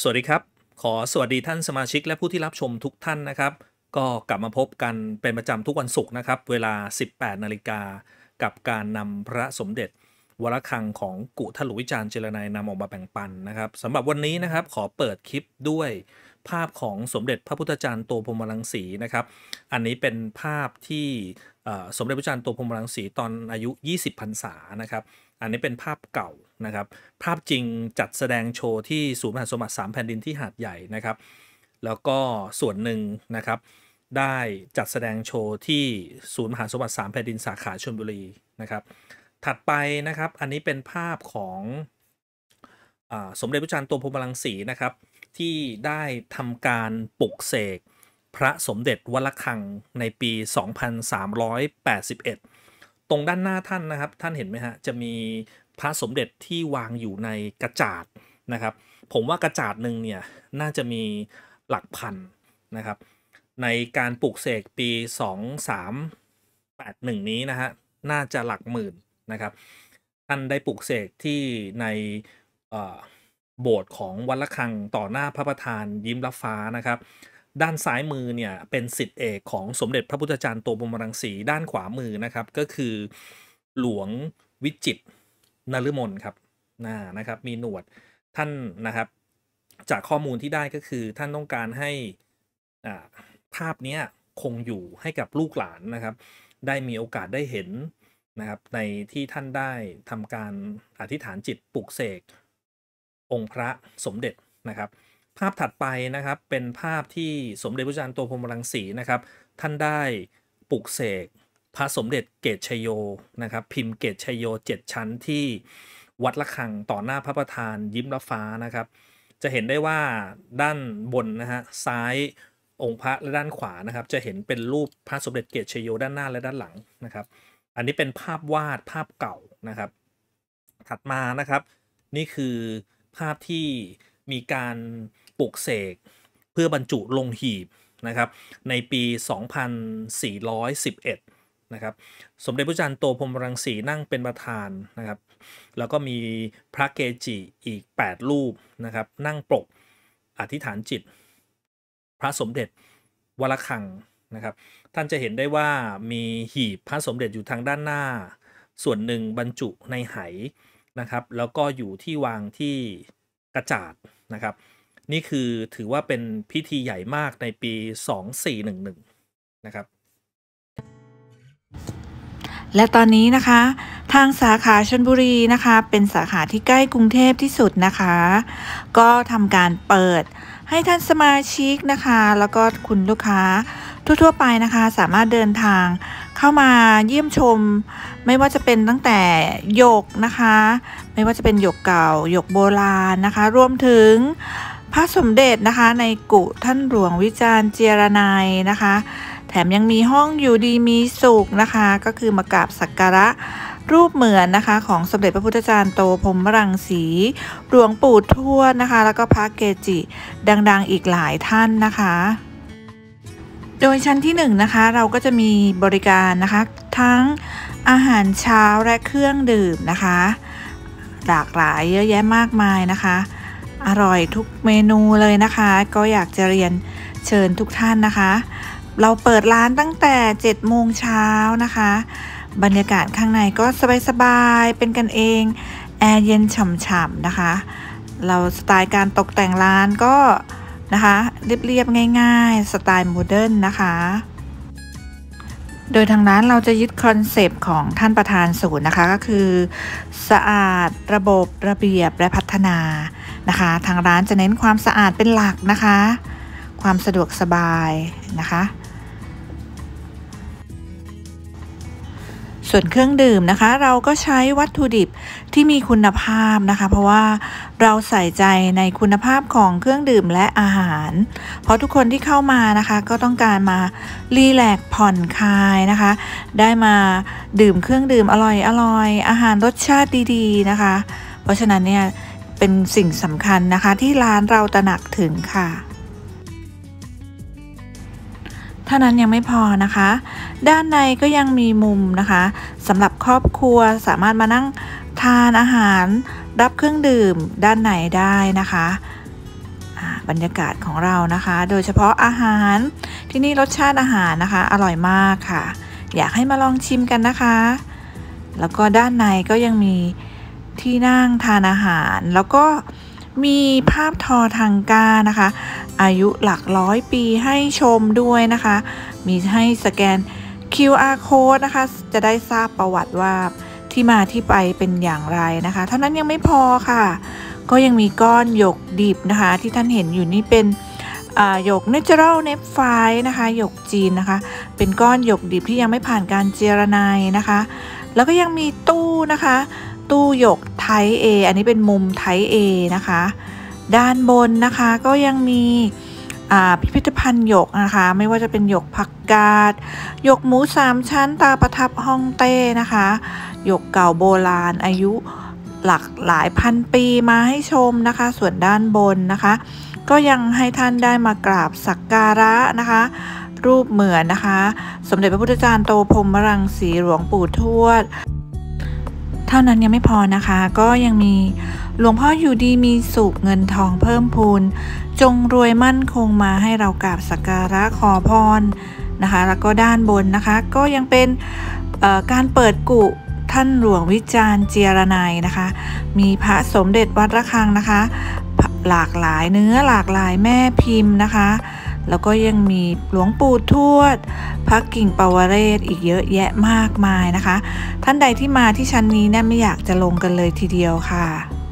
สวัสดีครับขอสวัสดีท่านสมาชิกและผู้ที่รับชมทุกท่านนะครับก็กลับมาพบกันเป็นประจำทุกวันศุกร์นะครับเวลา 18 นาฬิกากับการนำพระสมเด็จวรคังของกุท่านหลวงวิจารณ์เจรนัยนำออกมาแบ่งปันนะครับสำหรับวันนี้นะครับขอเปิดคลิปด้วยภาพของสมเด็จพระพุทธจารย์โตพรหมรังสีนะครับอันนี้เป็นภาพที่สมเด็จพระจารย์โตพรหมรังสีตอนอายุ 20 พรรษานะครับอันนี้เป็นภาพเก่านะครับภาพจริงจัดแสดงโชว์ที่ศูนย์มหาสมบัติ3แผ่นดินที่หาดใหญ่นะครับแล้วก็ส่วนหนึ่งนะครับได้จัดแสดงโชว์ที่ศูนย์มหาสมบัติ3แผ่นดินสาขาชลบุรีนะครับถัดไปนะครับอันนี้เป็นภาพของสมเด็จพระจารย์โตพรหมรังสีนะครับที่ได้ทำการปลุกเสกพระสมเด็จวัดระฆังในปี 2381 ตรงด้านหน้าท่านนะครับท่านเห็นไหมฮะจะมีพระสมเด็จที่วางอยู่ในกระจาดนะครับผมว่ากระจาดหนึ่งเนี่ยน่าจะมีหลักพันนะครับในการปลุกเสกปี 2381 นี้นะฮะน่าจะหลักหมื่นนะครับท่านได้ปลุกเสกที่ในโบสถ์ของวัดระฆังต่อหน้าพระประธานยิ้มรับฟ้านะครับด้านซ้ายมือเนี่ยเป็นศิษย์เอกของสมเด็จพระพุทธจารย์โตพรหมรังสีด้านขวามือนะครับก็คือหลวงวิจิตรนฤมลครับนะครับมีหนวดท่านนะครับจากข้อมูลที่ได้ก็คือท่านต้องการให้ภาพนี้คงอยู่ให้กับลูกหลานนะครับได้มีโอกาสได้เห็นนะครับในที่ท่านได้ทำการอธิษฐานจิตปลุกเสกองค์พระสมเด็จนะครับภาพถัดไปนะครับเป็นภาพที่สมเด็จพระจารย์โตพรหมรังสีนะครับท่านได้ปลุกเสกพระสมเด็จเกตชโยนะครับพิมพ์เกตชโย7 ชั้นที่วัดระฆังต่อหน้าพระประธานยิ้มรับฟ้านะครับจะเห็นได้ว่าด้านบนนะฮะซ้ายองค์พระและด้านขวานะครับจะเห็นเป็นรูปพระสมเด็จเกตชโยด้านหน้าและด้านหลังนะครับอันนี้เป็นภาพวาดภาพเก่านะครับถัดมานะครับนี่คือภาพที่มีการปลุกเสกเพื่อบรรจุลงหีบนะครับในปี 2411 นะครับสมเด็จพระจารย์โตพรหมรังสีนั่งเป็นประธานนะครับแล้วก็มีพระเกจิอีก8 รูปนะครับนั่งปรกอธิษฐานจิตพระสมเด็จวรคังนะครับท่านจะเห็นได้ว่ามีหีบพระสมเด็จอยู่ทางด้านหน้าส่วนหนึ่งบรรจุในไหนะครับแล้วก็อยู่ที่วางที่กระจาดนะครับนี่คือถือว่าเป็นพิธีใหญ่มากในปี 2411 นะครับและตอนนี้นะคะทางสาขาชลบุรีนะคะเป็นสาขาที่ใกล้กรุงเทพที่สุดนะคะก็ทำการเปิดให้ท่านสมาชิกนะคะแล้วก็คุณลูกค้าทั่วๆไปนะคะสามารถเดินทางเข้ามาเยี่ยมชมไม่ว่าจะเป็นตั้งแต่หยกนะคะไม่ว่าจะเป็นหยกเก่าหยกโบราณนะคะรวมถึงพระสมเด็จนะคะในกุท่านหลวงวิจารณ์เจรนัยนะคะแถมยังมีห้องอยู่ดีมีสุขนะคะก็คือมากราบสักการะรูปเหมือนนะคะของสมเด็จพระพุทธจารย์โตพรหมรังสีหลวงปู่ทวดนะคะแล้วก็พระเกจิดังๆอีกหลายท่านนะคะโดยชั้นที่1นะคะเราก็จะมีบริการนะคะทั้งอาหารเช้าและเครื่องดื่มนะคะหลากหลายเยอะแยะมากมายนะคะอร่อยทุกเมนูเลยนะคะก็อยากจะเรียนเชิญทุกท่านนะคะเราเปิดร้านตั้งแต่ 7 โมงเช้านะคะบรรยากาศข้างในก็สบายๆเป็นกันเองแอร์เย็นฉ่ำๆนะคะเราสไตล์การตกแต่งร้านก็นะคะเรียบๆง่ายๆสไตล์โมเดิร์นนะคะโดยทางร้านเราจะยึดคอนเซปต์ของท่านประธานศูนย์นะคะก็คือสะอาดระบบระเบียบและพัฒนานะคะทางร้านจะเน้นความสะอาดเป็นหลักนะคะความสะดวกสบายนะคะส่วนเครื่องดื่มนะคะเราก็ใช้วัตถุดิบที่มีคุณภาพนะคะเพราะว่าเราใส่ใจในคุณภาพของเครื่องดื่มและอาหารเพราะทุกคนที่เข้ามานะคะก็ต้องการมารีแลกซ์ผ่อนคลายนะคะได้มาดื่มเครื่องดื่มอร่อยอาหารรสชาติดีๆนะคะเพราะฉะนั้นเนี่ยเป็นสิ่งสำคัญนะคะที่ร้านเราตระหนักถึงค่ะเท่านั้นยังไม่พอนะคะด้านในก็ยังมีมุมนะคะสำหรับครอบครัวสามารถมานั่งทานอาหารรับเครื่องดื่มด้านในได้นะคะบรรยากาศของเรานะคะ โดยเฉพาะอาหารที่นี่รสชาติอาหารนะคะอร่อยมากค่ะอยากให้มาลองชิมกันนะคะแล้วก็ด้านในก็ยังมีที่นั่งทานอาหารแล้วก็มีภาพทอทังก้านะคะอายุหลักร้อยปีให้ชมด้วยนะคะมีให้สแกน QR code นะคะจะได้ทราบประวัติว่าที่มาที่ไปเป็นอย่างไรนะคะเท่านั้นยังไม่พอค่ะก็ยังมีก้อนหยกดิบนะคะที่ท่านเห็นอยู่นี่เป็นหยก Natural Nephrite นะคะหยกจีนนะคะเป็นก้อนหยกดิบที่ยังไม่ผ่านการเจรไนนะคะแล้วก็ยังมีตู้นะคะตู้หยกไทป์ A อันนี้เป็นมุมไทป์ A นะคะด้านบนนะคะก็ยังมีพิพิธภัณฑ์หยกนะคะไม่ว่าจะเป็นหยกผักกาดหยกหมู3ชั้นตาประทับฮ่องเต้นะคะหยกเก่าโบราณอายุหลายพันปีมาให้ชมนะคะส่วนด้านบนนะคะก็ยังให้ท่านได้มากราบสักการะนะคะรูปเหมือนนะคะสมเด็จพระพุทธจารย์โตพรหมรังสีหลวงปู่ทวดเท่านั้นยังไม่พอนะคะก็ยังมีหลวงพ่ออยู่ดีมีสุขเงินทองเพิ่มพูนจงรวยมั่นคงมาให้เรากราบสักการะขอพรนะคะแล้วก็ด้านบนนะคะก็ยังเป็นการเปิดกุท่านหลวงวิจารณ์เจียรนัยนะคะมีพระสมเด็จวัดระฆังนะคะหลากหลายเนื้อหลากหลายแม่พิมพ์นะคะแล้วก็ยังมีหลวงปู่ทวดพระกิ่งปวเรศอีกเยอะแยะมากมายนะคะท่านใดที่มาที่ชั้นนี้เนี่ยไม่อยากจะลงกันเลยทีเดียวค่ะ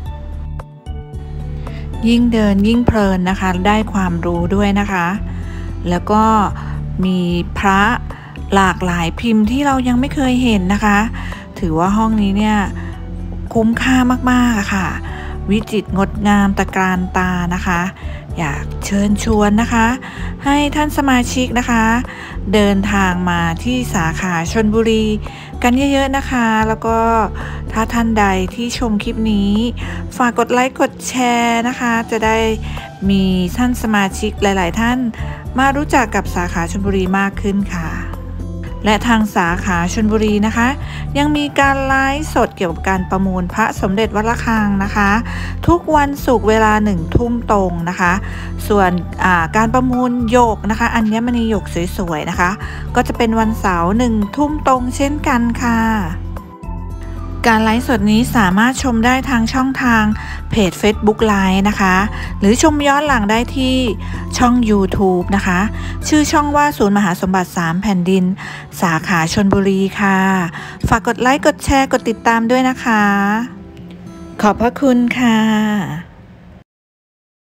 ยิ่งเดินยิ่งเพลินนะคะได้ความรู้ด้วยนะคะแล้วก็มีพระหลากหลายพิมพ์ที่เรายังไม่เคยเห็นนะคะถือว่าห้องนี้เนี่ยคุ้มค่ามากๆค่ะวิจิตรงดงามตะการตานะคะอยากเชิญชวนนะคะให้ท่านสมาชิกนะคะเดินทางมาที่สาขาชลบุรีกันเยอะๆนะคะแล้วก็ถ้าท่านใดที่ชมคลิปนี้ฝากกดไลค์กดแชร์นะคะจะได้มีท่านสมาชิกหลายๆท่านมารู้จักกับสาขาชลบุรีมากขึ้นค่ะและทางสาขาชลบุรีนะคะยังมีการไลฟ์สดเกี่ยวกับการประมูลพระสมเด็จวัดระฆังนะคะทุกวันศุกร์เวลา1 ทุ่มตรงนะคะส่วนการประมูลหยกนะคะอัญมณีหยกสวยๆนะคะก็จะเป็นวันเสาร์1 ทุ่มตรงเช่นกันค่ะการไลฟ์สดนี้สามารถชมได้ทางช่องทางเพจ Facebook Live นะคะหรือชมย้อนหลังได้ที่ช่อง YouTube นะคะชื่อช่องว่าศูนย์มหาสมบัติ3แผ่นดินสาขาชลบุรีค่ะฝากกดไลค์กดแชร์กดติดตามด้วยนะคะขอบพระคุณค่ะ